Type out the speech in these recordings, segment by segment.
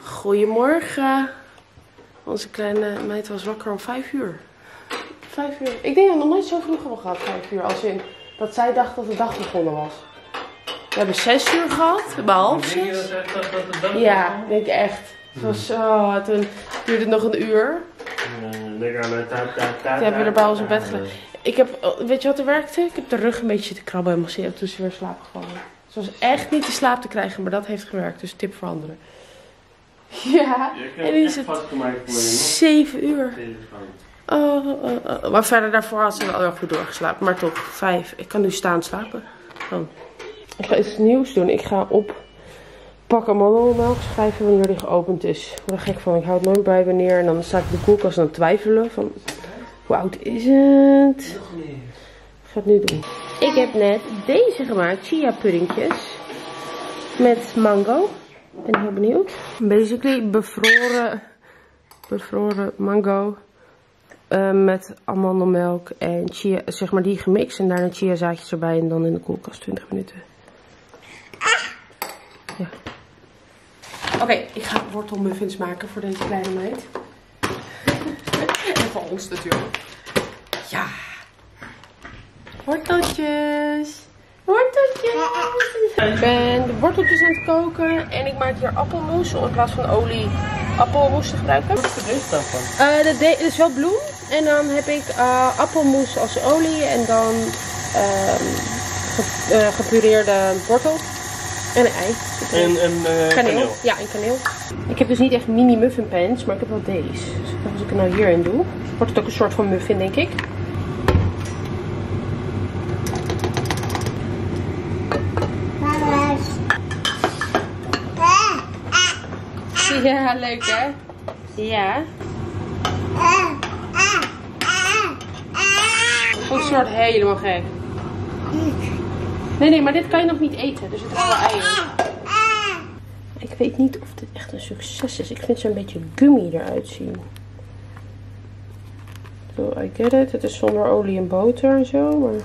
Goedemorgen. Onze kleine meid was wakker om 5 uur. 5 uur. Ik denk dat we nog nooit zo vroeg hebben gehad, 5 uur. Als in dat zij dacht dat de dag begonnen was. We hebben 6 uur gehad. We hebben half 6. Ja, ik denk echt. Het was zo. Toen duurde het nog een uur. Toen hebben we er bij ons in bed gelegen. Ik heb, weet je wat er werkte? Ik heb de rug een beetje zitten krabben en masseren toen ze weer in slaap gevallen. Ze was echt niet te slaap te krijgen, maar dat heeft gewerkt. Dus tip voor anderen. Ja, en nu is het 7 uur. Maar verder daarvoor had ze wel heel goed doorgeslapen. Maar toch, 5. Ik kan nu staan slapen. Dan. Ik ga iets nieuws doen. Ik ga oppakken amandelmelk schrijven wanneer die geopend is. Ik word er gek van. Ik hou het nooit bij wanneer. En dan sta ik in de koelkast en dan twijfelen van hoe oud is het? Ik ga het nu doen. Ik heb net deze gemaakt. Chia puddingjes. Met mango. Ik ben heel benieuwd. Basically bevroren mango. Met amandelmelk en chia, zeg maar die gemixt. En daarna chia zaadjes erbij en dan in de koelkast 20 minuten. Ja. Oké, ik ga wortelmuffins maken voor deze kleine meid. En voor ons natuurlijk. Ja. Worteltjes. Worteltjes. Ik ben de worteltjes aan het koken. En ik maak hier appelmoes om in plaats van olie appelmoes te gebruiken. Wat is de rest daarvan? Dit is wel bloem. En dan heb ik appelmoes als olie. En dan gepureerde wortel. En een ei. En kaneel. Ja, en kaneel. Ik heb dus niet echt mini muffin pans, maar ik heb wel deze. Dus als ik het nou hierin doe, wordt het ook een soort van muffin, denk ik. Ja, leuk hè? Ja. Een soort helemaal gek. Nee, maar dit kan je nog niet eten. Dus het is wel eieren. Ik weet niet of dit echt een succes is. Ik vind ze een beetje gummy eruit zien. So, I get it. Het is zonder olie en boter en zo. Maar...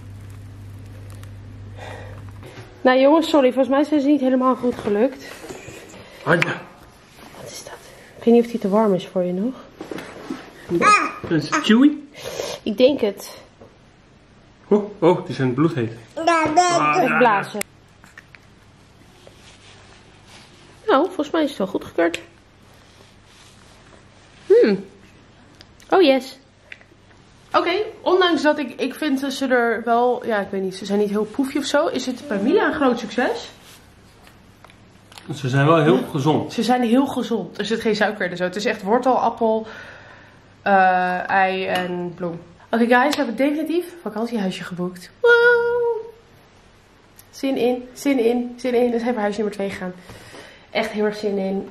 Nou jongens, sorry. Volgens mij zijn ze niet helemaal goed gelukt. Hanja. Wat is dat? Ik weet niet of die te warm is voor je nog. Is het chewy? Ik denk het. Oh, die zijn bloedheet. Even blazen. Nou, volgens mij is het wel goedgekeurd. Oh yes. Oké, ondanks dat ik vind dat ze er wel, ja ik weet niet, ze zijn niet heel poefje of zo. Is het bij Mila een groot succes? Ze zijn wel heel gezond. Ze zijn heel gezond. Er zit geen suiker in zo. Het is echt wortel, appel, ei en bloem. Oké guys, we hebben definitief vakantiehuisje geboekt. Wow. Zin in, zin in, zin in. Dus hebben huis nummer 2 gegaan. Echt heel erg zin in.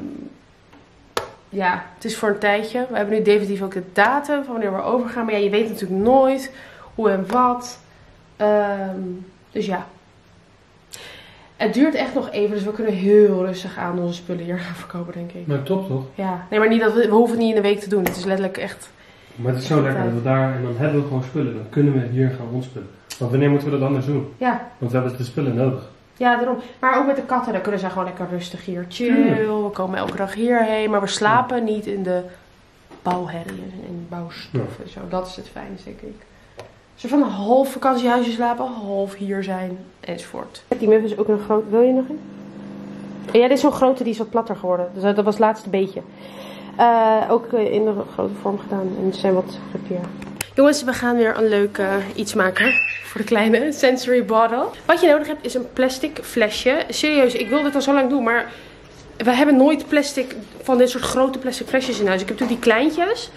Ja, het is voor een tijdje. We hebben nu definitief ook de datum van wanneer we overgaan. Maar ja, je weet natuurlijk nooit hoe en wat. Dus ja. Het duurt echt nog even, dus we kunnen heel rustig aan onze spullen hier gaan verkopen, denk ik. Maar top toch? Ja, nee, maar niet dat we hoeven het niet in een week te doen. Het is letterlijk echt... Maar het is zo lekker dat we daar, en dan hebben we gewoon spullen. Dan kunnen we hier gaan rondspullen. Want wanneer moeten we dat anders doen? Ja. Want we hebben de spullen nodig. Ja, daarom. Maar ook met de katten, dan kunnen ze gewoon lekker rustig hier chill. We komen elke dag hierheen, maar we slapen niet in de bouwherrie en bouwstoffen. Ja. Zo, dat is het fijnste, denk ik. Zo van een half vakantiehuisje slapen, half hier zijn, enzovoort. Die muffin is ook nog groot. Wil je nog een? Ja, dit is zo'n grote, die is wat platter geworden. Dus dat was het laatste beetje. Ook in de grote vorm gedaan. En ze zijn wat grippier. Jongens, we gaan weer een leuk iets maken voor de kleine sensory bottle. Wat je nodig hebt is een plastic flesje. Serieus, ik wil dit al zo lang doen, maar we hebben nooit plastic van dit soort grote plastic flesjes in huis. Ik heb natuurlijk die kleintjes.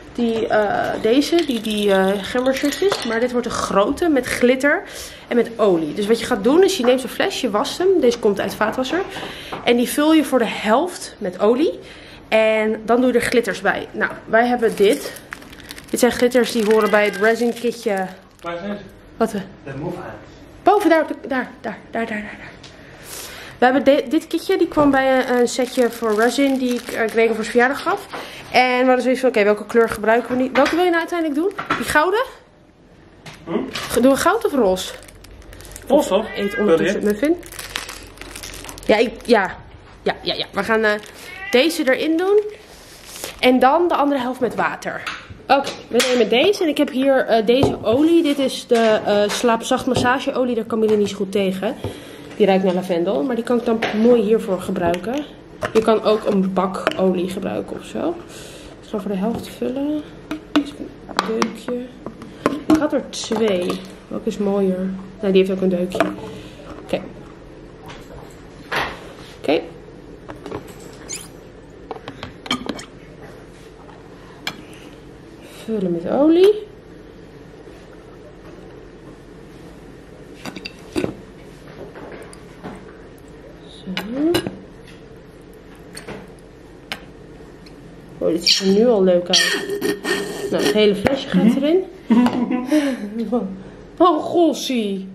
Die gembershirtjes. Maar dit wordt een grote met glitter en met olie. Dus wat je gaat doen is je neemt een fles, je wast hem. Deze komt uit vaatwasser. En die vul je voor de helft met olie. En dan doe je er glitters bij. Nou, wij hebben dit. Dit zijn glitters die horen bij het resin kitje. Waar zijn ze? Wat? De move hands. Boven, daar. We hebben dit kitje, die kwam bij een setje voor resin die ik Gregor voor zijn verjaardag gaf. En we hadden zoiets van, oké, welke kleur gebruiken we niet? Welke wil je nou uiteindelijk doen? Die gouden? Doen we goud of roze? Of zo? Eet ondertussen het muffin. Ja, Ja. We gaan deze erin doen. En dan de andere helft met water. Oké, we nemen deze. En ik heb hier deze olie. Dit is de slaapzacht massageolie. Daar kan Mila niet zo goed tegen. Die ruikt naar lavendel. Maar die kan ik dan mooi hiervoor gebruiken. Je kan ook een bakolie gebruiken of zo. Ik ga voor de helft vullen. Een deukje. Ik had er 2. Welke is mooier? Nou, die heeft ook een deukje. Oké. Vullen met olie. Zo. Oh, dit ziet er nu al leuk uit. Nou, het hele flesje gaat erin. Oh, gossie.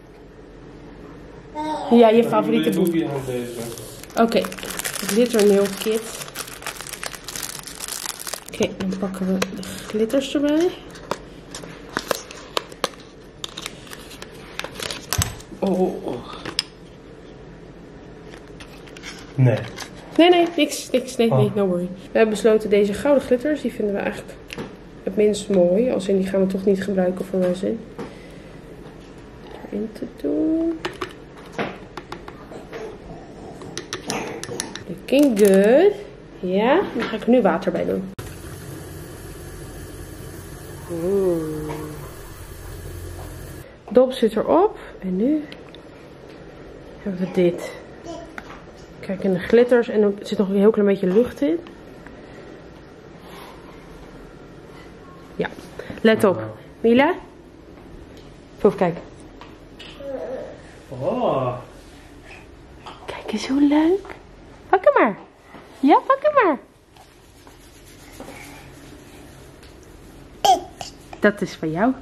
Ja, je favoriete boek. Oké, glitternail kit. Oké, dan pakken we de glitters erbij. Oh. Nee. Nee, niks. Nee, no worry. We hebben besloten deze gouden glitters, die vinden we eigenlijk het minst mooi. Als in die gaan we toch niet gebruiken voor mijn zin. Erin te doen. Looking good. Ja, dan ga ik er nu water bij doen. Dop zit erop. En nu hebben we dit. Kijk, en de glitters. En er zit nog een heel klein beetje lucht in. Ja, let op. Mila? Even kijken. Oh. Kijk eens hoe leuk. Pak hem maar. Ja, pak hem maar. Dat is van jou.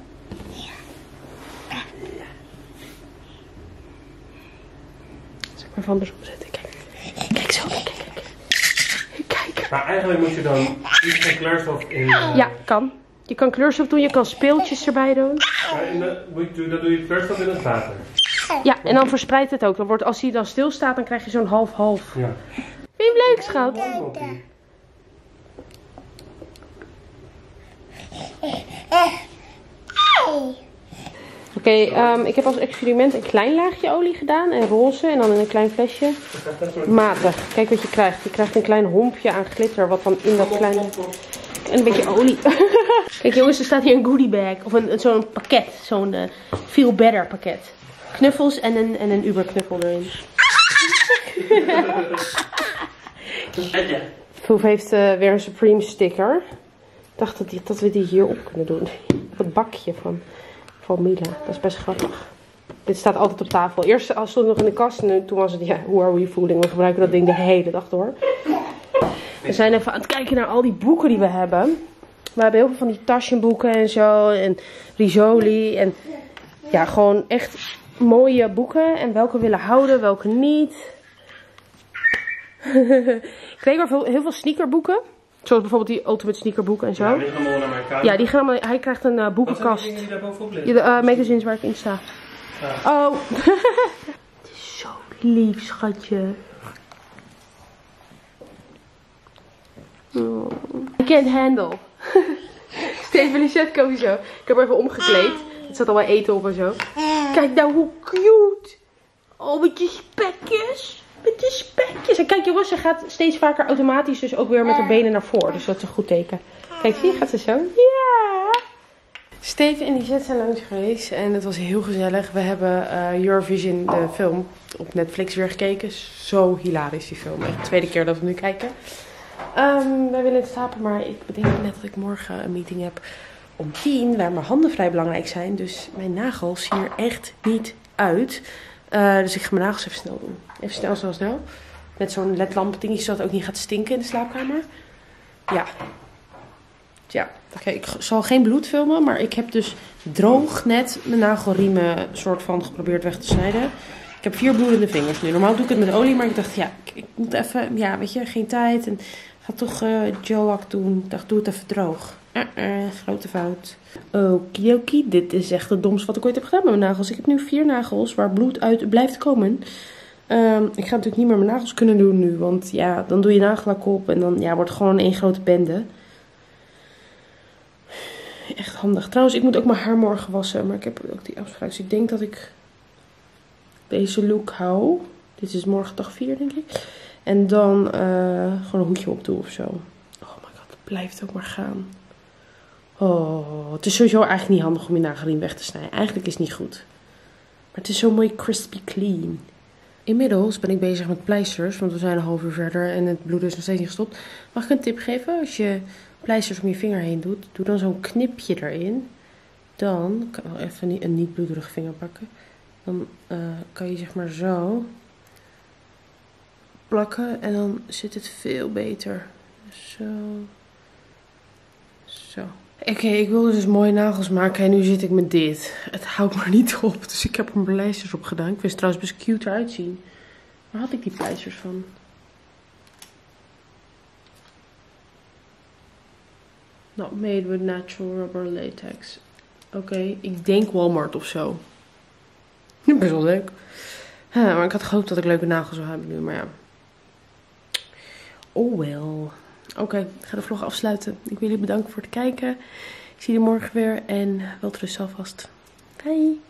Zal ik maar van andersom zetten? Kijk zo. Kijk. Maar eigenlijk moet je dan iets van kleurstof in... Ja, kan. Je kan kleurstof doen, je kan speeltjes erbij doen. Dan doe je kleurstof in het water. Ja, en dan verspreidt het ook. Dan wordt, als hij dan stilstaat, dan krijg je zo'n half-half. Ja. Vind je hem leuk, schat? Oké, ik heb als experiment een klein laagje olie gedaan. En roze. En dan in een klein flesje. Matig. Kijk wat je krijgt. Je krijgt een klein hompje aan glitter. Wat dan in dat kleine... En een beetje olie. Kijk jongens, er staat hier een goodie bag. Of zo'n pakket. Zo'n feel better pakket. Knuffels en een Uber knuffel erin. Foef heeft weer een Supreme sticker. Ik dacht dat we die hier op kunnen doen. Op het bakje van Mila. Dat is best grappig. Dit staat altijd op tafel. Eerst stond het nog in de kast. En toen was het, ja, hoe are we voeling? We gebruiken dat ding de hele dag door. We zijn even aan het kijken naar al die boeken die we hebben. We hebben heel veel van die Taschenboeken en zo. En Rizzoli. En ja, gewoon echt mooie boeken. En welke we willen houden, welke niet. Ik kreeg wel heel veel sneakerboeken. Zoals bijvoorbeeld die Ultimate sneakerboeken en zo. Ja, die gaan allemaal naar mijn kamer. Ja, die gaan allemaal, hij krijgt een boekenkast. Wat zijn die daar bovenop liggen? De magazines waar ik in sta. Ja. Oh. Het is zo lief, schatje. Oh. I can't handle. Steven en Lisette komen zo. Ik heb er even omgekleed. Het zat al wel eten op en zo. Kijk nou hoe cute. Oh, met je spekjes. Met de spekjes. En kijk jongens, ze gaat steeds vaker automatisch dus ook weer met haar benen naar voren. Dus dat is een goed teken. Kijk, zie je, gaat ze zo. Ja. Steven en Lisette zijn langs geweest. En het was heel gezellig. We hebben Eurovision, de film, op Netflix weer gekeken. Zo hilarisch die film. Echt de tweede keer dat we nu kijken. Wij willen het slapen, maar ik bedenk net dat ik morgen een meeting heb om 10. Waar mijn handen vrij belangrijk zijn. Dus mijn nagels zien er echt niet uit. Dus ik ga mijn nagels even snel doen. Even snel. Met zo'n ledlamp dingetje, zodat het ook niet gaat stinken in de slaapkamer. Ja, oké, ik zal geen bloed filmen, maar ik heb dus droog net mijn nagelriemen soort van geprobeerd weg te snijden. Ik heb 4 bloedende vingers nu. Normaal doe ik het met olie, maar ik dacht, ja, ik moet even, ja, weet je, geen tijd. En ga toch gel-lak doen. Ik dacht, doe het even droog. Grote fout. Okidoki, dit is echt het domste wat ik ooit heb gedaan met mijn nagels. Ik heb nu 4 nagels waar bloed uit blijft komen. Ik ga natuurlijk niet meer mijn nagels kunnen doen nu. Want ja, dan doe je nagellak op. En dan wordt het gewoon één grote bende. Echt handig. Trouwens, ik moet ook mijn haar morgen wassen. Maar ik heb ook die afspraak. Dus ik denk dat ik deze look hou. Dit is morgen dag 4, denk ik. En dan gewoon een hoedje op doe of zo. Oh my god, het blijft ook maar gaan. Oh, het is sowieso eigenlijk niet handig om je nagelriem weg te snijden. Eigenlijk is het niet goed. Maar het is zo mooi crispy clean. Inmiddels ben ik bezig met pleisters. Want we zijn een half uur verder en het bloeden is nog steeds niet gestopt. Mag ik een tip geven? Als je pleisters om je vinger heen doet, doe dan zo'n knipje erin. Dan kan ik wel even een niet bloederige vinger pakken. Dan kan je zeg maar zo plakken en dan zit het veel beter. Zo. Zo. Oké, ik wilde dus mooie nagels maken en nu zit ik met dit. Het houdt maar niet op, dus ik heb er mijn pleisters op gedaan. Ik vind het trouwens best cute eruit zien. Waar had ik die pleisters van? Not made with natural rubber latex. Oké, ik denk Walmart of zo. Best wel leuk. Maar ik had gehoopt dat ik leuke nagels zou hebben nu, maar ja. Oh wel. Oké, ik ga de vlog afsluiten. Ik wil jullie bedanken voor het kijken. Ik zie jullie morgen weer en wel rust alvast. Bye!